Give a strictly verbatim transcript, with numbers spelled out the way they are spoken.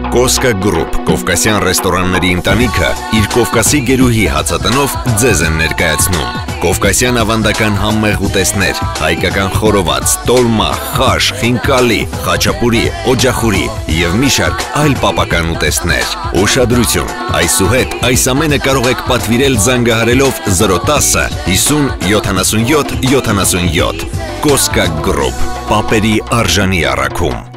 Կոսկա Գրուպ Կովկասյան ռեստորանների ընտանիքը իր Կովկասի գերուհի հացատնով ձեզ են ներկայացնում։ Կովկասյան ավանդական համեղ ուտեստներ, հայկական խորոված, տոլմա, խաշ, խինկալի, խաչապուրի, օջախուրի և մի շարք այլ պապական ուտեստներ։ Ուշադրություն, այսուհետ այս ամենը կարող եք պատվիրել զանգահարելով զրո տասը հիսուն յոթանասունյոթ յոթանասունյոթ։ Կոսկա Գրուպ, պապերի արժանի առաքում։